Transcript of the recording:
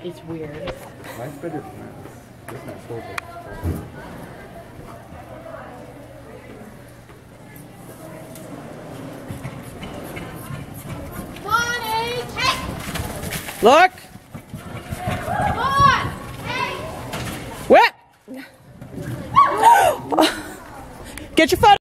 It's weird. Mine's better than this. This is not so big. Look! What? Get your phone.